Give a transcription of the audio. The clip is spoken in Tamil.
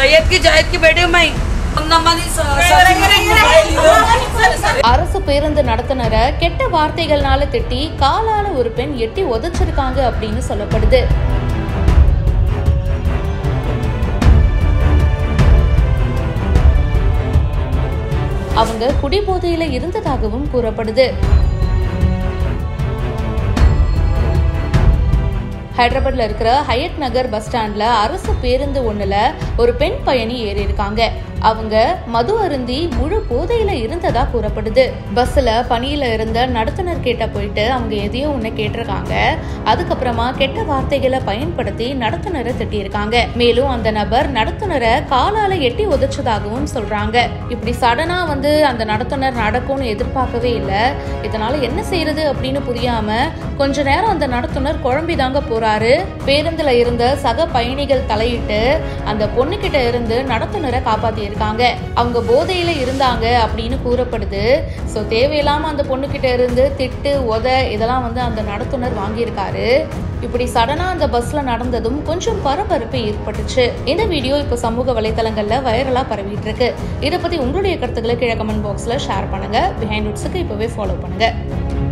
सैयद की जायद की बेटी मैं அரசு பேருந்து நடத்துனரை கெட்ட வார்த்தைகள்னால திட்டி காலால ஒரு பெண் எட்டி உதைச்சிருக்காங்க அப்படின்னு சொல்லப்படுது. அவங்க குடிபோதையில இருந்ததாகவும் கூறப்படுது. ஹைதராபாத்ல இருக்கிற ஹயட் நகர் பஸ் ஸ்டாண்ட்ல அரசு பேருந்து ஒண்ணுல ஒரு பெண் பயணி ஏறி இருக்காங்க. அவங்க மது அருந்தி முழு போதையில இருந்ததா கூறப்படுது. பஸ்ல பணியில இருந்த நடத்துனர் கிட்ட போயிட்டு அவங்க எதையோ ஒண்ணு கேட்டிருக்காங்க. அதுக்கப்புறமா கெட்ட வார்த்தைகளை பயன்படுத்தி நடத்துனரை திட்டியிருக்காங்க. மேலும் அந்த நபர் நடத்துனரை காலால எட்டி உதைச்சதாகவும் சொல்றாங்க. இப்படி சடனா அந்த நடத்துனர் நடக்கும்னு எதிர்பார்க்கவே இல்லை. இதனால என்ன செய்யறது அப்படின்னு புரியாம கொஞ்ச நேரம் அந்த நடத்துனர் குழம்பிதாங்க போறாரு. பேருந்துல இருந்த சக பயணிகள் தலையிட்டு அந்த பொண்ணு கிட்ட இருந்து நடத்துனரை காப்பாத்தி இருக்காங்க. அவங்க போதையில இருந்தாங்க அப்படின்னு கூறப்படுது. சோ தேவையில்லாம அந்த பொண்ணு கிட்ட இருந்து திட்டு உத இதெல்லாம் அந்த நடத்துனர் வாங்கியிருக்காரு. இப்படி சடனா அந்த பஸ்ல நடந்ததும் கொஞ்சம் பரபரப்பு ஏற்பட்டுச்சு. இந்த வீடியோ இப்ப சமூக வலைதளங்கள்ல வைரலா பரவிட்டு இருக்கு. இதை பத்தி உங்களுடைய கருத்துக்களை கீழே கமெண்ட் பாக்ஸ்ல ஷேர் பண்ணுங்க. பிஹைண்ட் ரூட்ஸ்க்கு இப்பவே ஃபாலோ பண்ணுங்க.